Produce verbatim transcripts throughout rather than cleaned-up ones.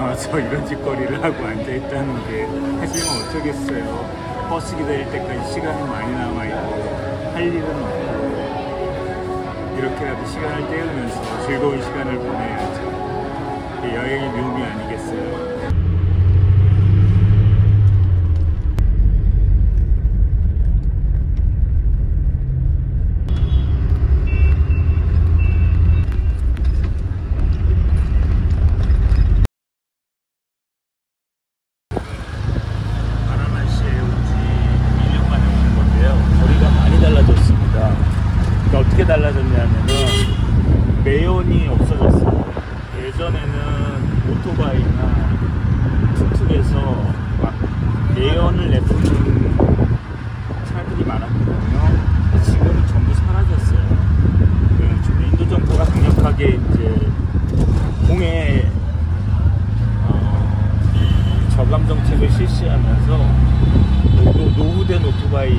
나와서 이런 짓거리를 하고 앉아있다는 게 하지만 어쩌겠어요. 버스 기다릴 때까지 시간이 많이 남아있고 할 일은 없고 이렇게라도 시간을 때우면서 즐거운 시간을 보내야죠. 여행의 묘미 아니겠어요? 어떻게 달라졌냐면은 매연이 없어졌어요. 예전에는 오토바이나 툭툭에서 막 매연을 내뿜는 차들이 많았거든요. 지금은 전부 사라졌어요. 좀 인도 정부가 강력하게 이제 공해 어, 저감 정책을 실시하면서 노, 노후된 오토바이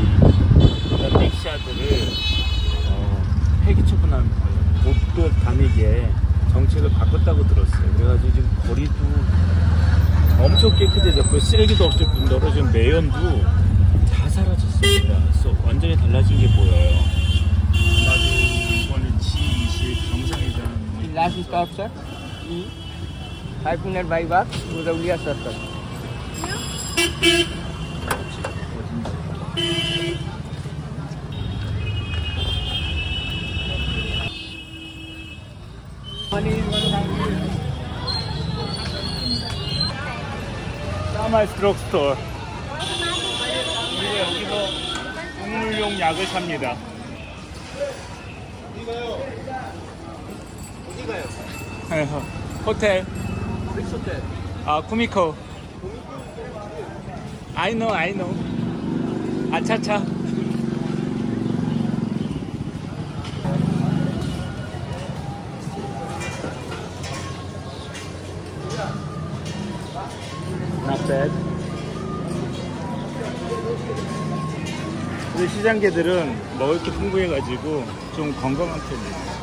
릭샤들을 폐기 처분한 못 다니게 정책을 바꿨다고 들었어요. 그래가지고 지금 거리도 엄청 깨끗해졌고 쓰레기도 없을 뿐더러 지금 매연도 다 사라졌습니다. 그래서 완전히 달라진 게 보여요. 아마도 이번에 지 이십 정상회담 Last stop, sir. five minute by bus to the Ulia circle. 사마이스 드럭스토어. 여기서 동물용 약을 삽니다. 어디 가요? 어디 가요? 호텔. Which hotel? 아, 쿠미코. I know, I know. 아차차. Not bad. 근데 시장개들은 먹을 게 풍부해가지고 좀 건강한 편이에요.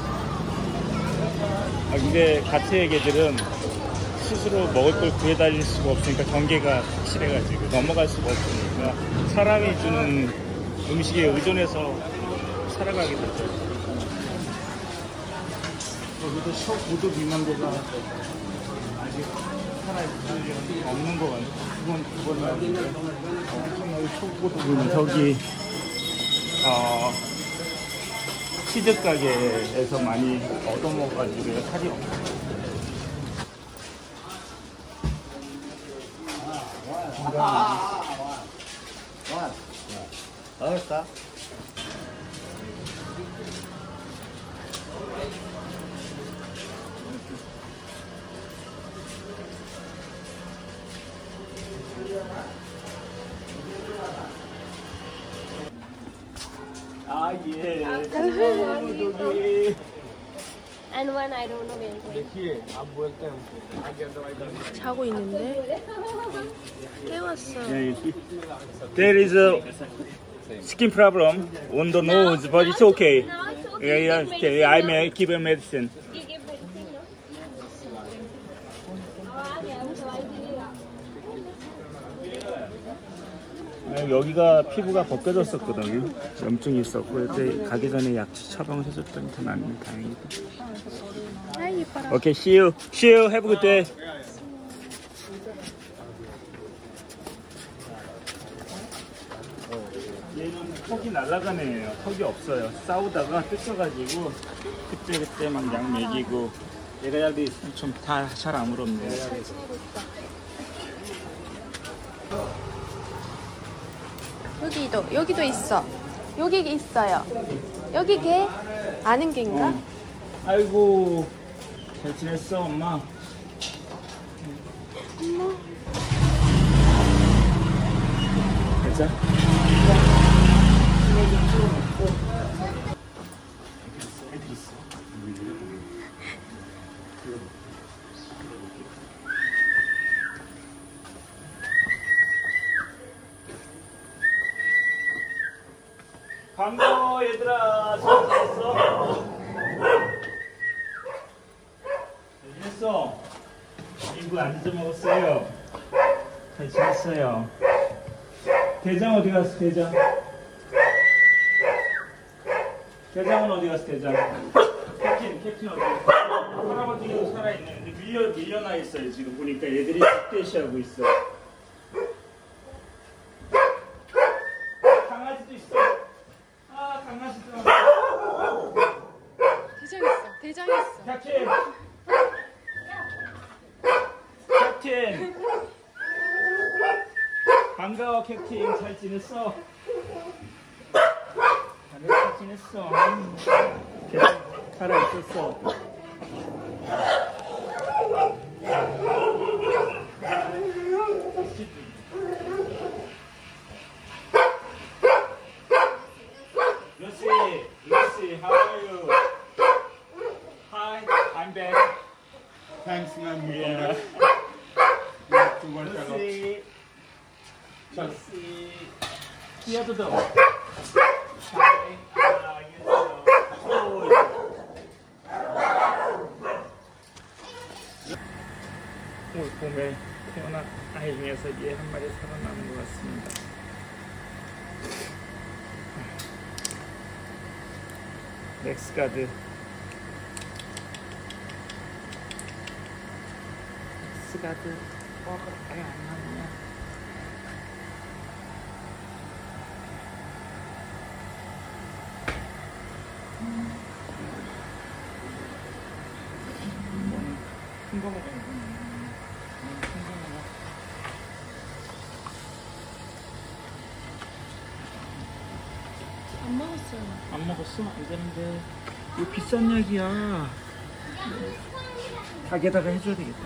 아, 근데 가트의 개들은 스스로 먹을 걸 구해다닐 수가 없으니까 경계가 확실해가지고 넘어갈 수가 없으니까 사람이 주는 음식에 의존해서 살아가게 되죠. 여기도 초고도 비만도가 아직 살아있는 없는 것 같아요. 그건 그거는 엄청나게 초고도 비만. 저기 어, 치즈 가게에서 많이 얻어먹어가지고 살이 없어요. 알았어. 아, 예. And one I don't know where. 자고 있는데 깨웠어. There is a skin problem on the nose, but it's okay. Yeah, yeah, okay. I may give a medicine. 여기가 피부가 벗겨졌었거든요. 염증이 있었고, 그때 가기 전에 약 처방을 해줬더니 더 낫네. 다행이다. 아이 예뻐라. Okay, see you. See you. Have a good day. 얘는 턱이 날아가는 애예요. 턱이 없어요. 싸우다가 뜯겨가지고 그때 그때 막 약 먹이고. 얘가 약이 있으면 좀 다 잘 아무렇네요. 여기도 여기도 있어. 여기 있어요. 여기 개 아는 개인가? 어. 아이고, 잘 지냈어, 엄마? 엄마. 가자. 반가워, 얘들아. 잘 지냈어? 잘 지냈어? 이거 안 잊어먹었어요. 잘 지냈어요. 대장 어디 갔어, 대장? 대장은 어디 갔어, 대장? 캡틴, 캡틴 어디 갔어? 할아버지도 살아있는데 밀려, 밀려나 있어요. 지금 보니까 애들이 집대시하고 있어. 강아지도 있어. 아, 강아지도. 대장 있어. 대장 있어. 캡틴! 캡틴! 반가워, 캡틴. 잘 지냈어? 잘 지냈어. 대장 살아있었어. Lucy, Lucy, how are you? Hi, I'm back. Thanks, man. Yeah. You have to work a lot. Lucy, Lucy. Here to go. Hi. Ah, yes, 올 봄에 태어난 아이 중에서 얘 한 마리 살아남은 것 같습니다. 넥스가드. 넥스가드. 어, 아예 안 나오냐. 큰 거 먹어야 돼. 안 먹었어요. 안 먹었어? 안 되는데. 이거 비싼 약이야. 닭에다가 해줘야 되겠다.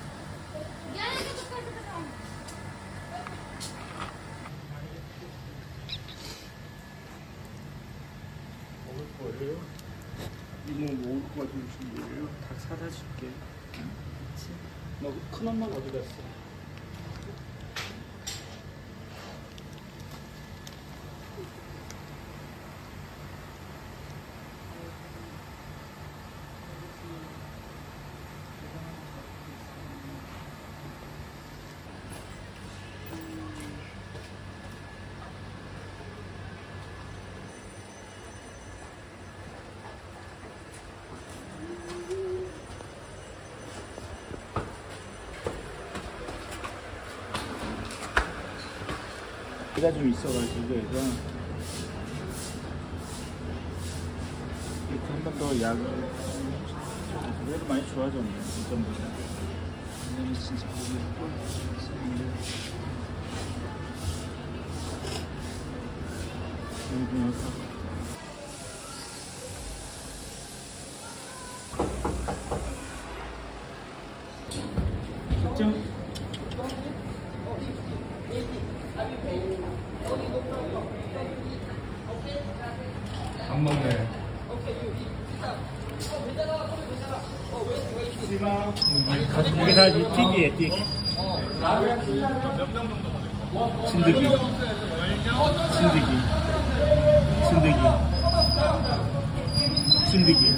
먹을 거예요? 이모 먹을 거 가지고 오신 거예요? 닭 사다 줄게. 그치? 너 큰엄마가 어디 갔어? 기가 좀 있어가지고 얘가 이렇게 한 번 더 약을 그래도 많이 좋아졌네 이전보다. 왜냐면 진짜 거기 있었는데 여기 녀석 진짜 안 먹네. 이게 다 튀기에 튀기. 진드기, 진드기, 진드기, 진드기,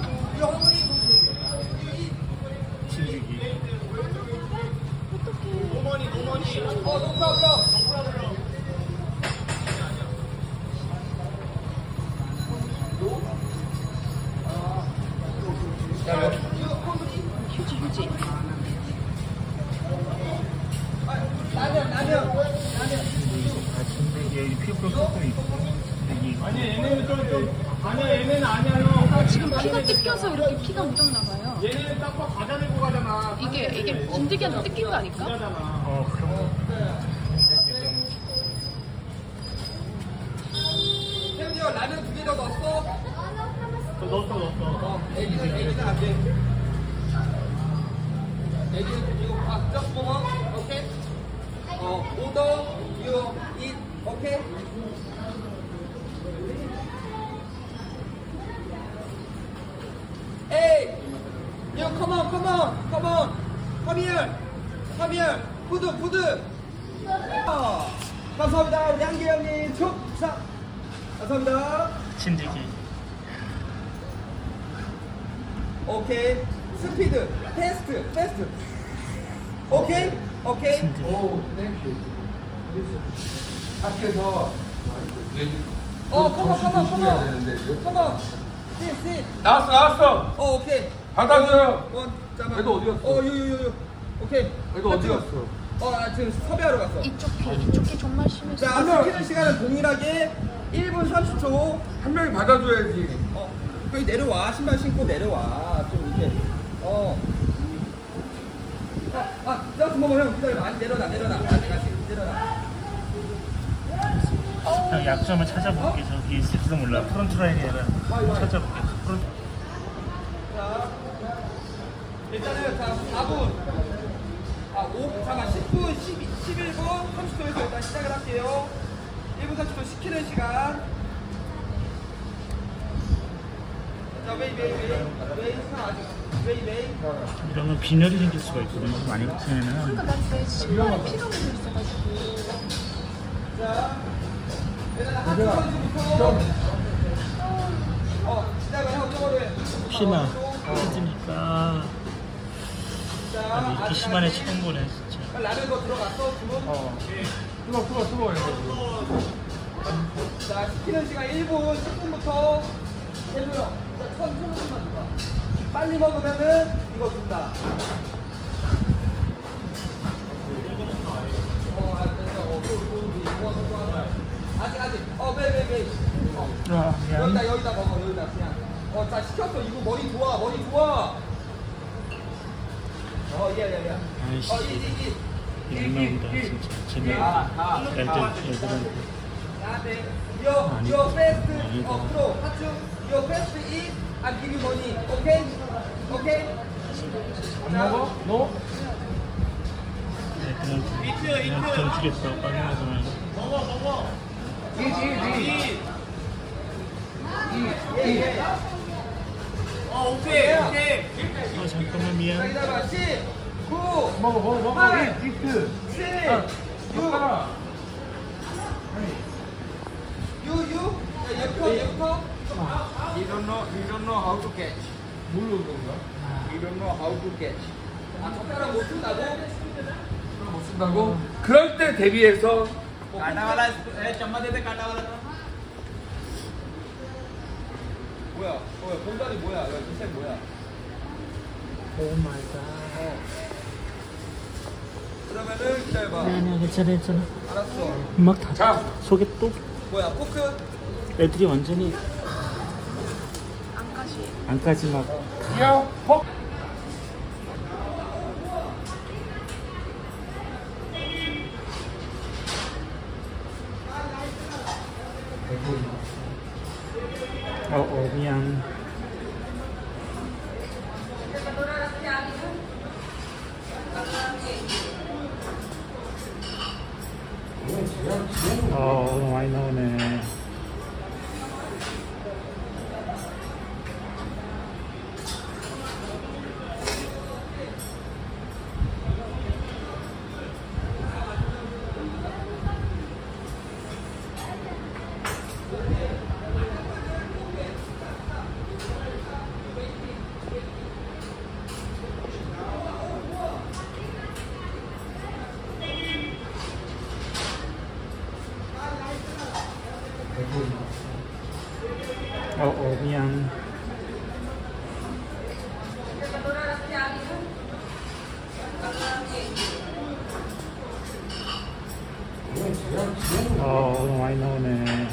진드기. 휴지 휴지. 아, 진드기 피부가 조금 있고. 진드기. 아니 얘네는 좀, 좀 아니야 얘네는 아니야 형. 지금 피가 뜯겨서 이렇게 피가 묻었나 봐요. 얘네는 딱 과자 내고 가잖아. 이게 이게 진드기한테 뜯긴 거 아닐까? 어, 그럼. 햄디어 라면 두 개 더 넣었어? 더 넣었어, 넣었어. 애기는 애기는 안 돼. 애기는 이거 아 just 먹어. 오케이. 어 order you eat. 오케이. Hey, you come on, come on, come on, come here, come here. 푸드, 푸드. 아, 감사합니다. 우리 한기 형님 축사. 감사합니다. 진드기. 오케이. 스피드, 패스트, 패스트. 오케이? 오케이? 오, 땡큐. 밖에서 어, 컴온, 컴온, 컴온. 컴온. 씨, 씨. 나왔어, 나왔어. 어, 오케이. 받아줘요. 어, 잠깐만. 애도 어디 갔어? 어, 요, 요, 요, 요. 오케이. 애도 어디 하트. 갔어? 어, 아, 지금 섭외하러 갔어. 이쪽이 이쪽이 정말 심했어. 자, 스키는 시간은 동일하게 일 분 삼십 초. 한 명이 받아줘야지. 어, 여기 내려와. 신발 신고 내려와. 좀 이렇게. 어. 아, 아, 자, 주먹을 형 기다려. 많이 내려놔, 내려놔. 아직, 아직 내려놔. 형 약점을 찾아볼게. 저기 있을지도 몰라. 프론트 라인이라 찾아볼게. 프론트. 자, 일단은 자, 사 분. 아, 오, 잠깐, 십 분, 십이, 십일 분, 삼십 초에서 일단 시작을 할게요. 일 분 삼십 초 시키는 시간. 자, 웨이, 웨이, 웨이. 웨이, 사, 아직. 웨이, 웨이. 이런 건 빈혈이 생길 수가 있거든요. 많이 그러니까 붙으면은. 난내 신발에 피가 묻어 있어가지고. 자, 일단 하트 선수부터. 어, 시작을 하고 저거를. 혹시나 힘드니까 자, 아니 이렇게 아직, 시간에 아직. 치는 거네 진짜. 라면 거 들어갔어, 주문? 어. 뜨거, 뜨거, 뜨거. 자, 시키는 시간 일 분, 십 분부터 해줘요. 자, 천, 천 원만 줘봐. 빨리 먹으면은 이거 준다. 어, 아, 됐어. 어, 또, 또, 이거, 또, 또 하자. 아직, 아직. 어, 왜, 왜, 왜. 어. 아, 미안. 여기다, 여기다 먹어, 여기다, 그냥. 어, 자, 시켰어. 이거 머리 좋아, 머리 좋아. 어, 예, 예, 예. 아이씨. 어, 이, 이, 이. 일 나온다 진짜. 재미없네. 아, 애들 애들한테. 나한테 your your fast 아니다. 어 pro 하트 your fast eat and give you money 오케이 오케이 안 먹어? 너? 애들한테 그냥 돈 주겠어. 빨리 먹으면. 이, 이, 이. 예예 어 오케이 오케이 아 잠깐만 미안. 기다려봐 십 구 먹어, 먹어, 먹어. 팔 이, 이트. 칠 육 젓가락. 유 유 얘부터 얘부터 You don't know, you don't know how to catch. 뭘로 그런가? You don't know how to catch. 아 젓가락 못 쓴다고 못 쓴다고? 그럴 때 대비해서 काटा वाला चम्मच देते काटा वाला 뭐야 뭐야 공간이 뭐야 야 인생 뭐야 오 마이 갓. 그러면은 기다려봐 아니야 괜찮아 괜찮아. 알았어 막 다. 자. 속에 또 뭐야 포크 애들이 완전히 안까지. 안까지 막. 야, 퍽. 어, 어 미안. 어 너무 많이 나오네. 어, 어 미안. 어 너무 많이 나오네.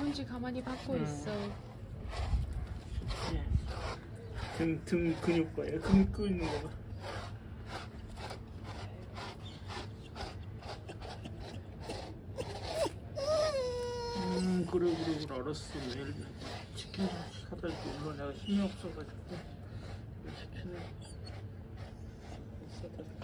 뭔지 가만히 받고 음. 있어. 등, 등 근육 봐요. 근 끄는 거 봐. 음, 그래, 그래, 그래, 알았어. 내일 치킨 사다 줄게. 물론 내가 힘이 없어가지고. 치킨을 사다 줄게.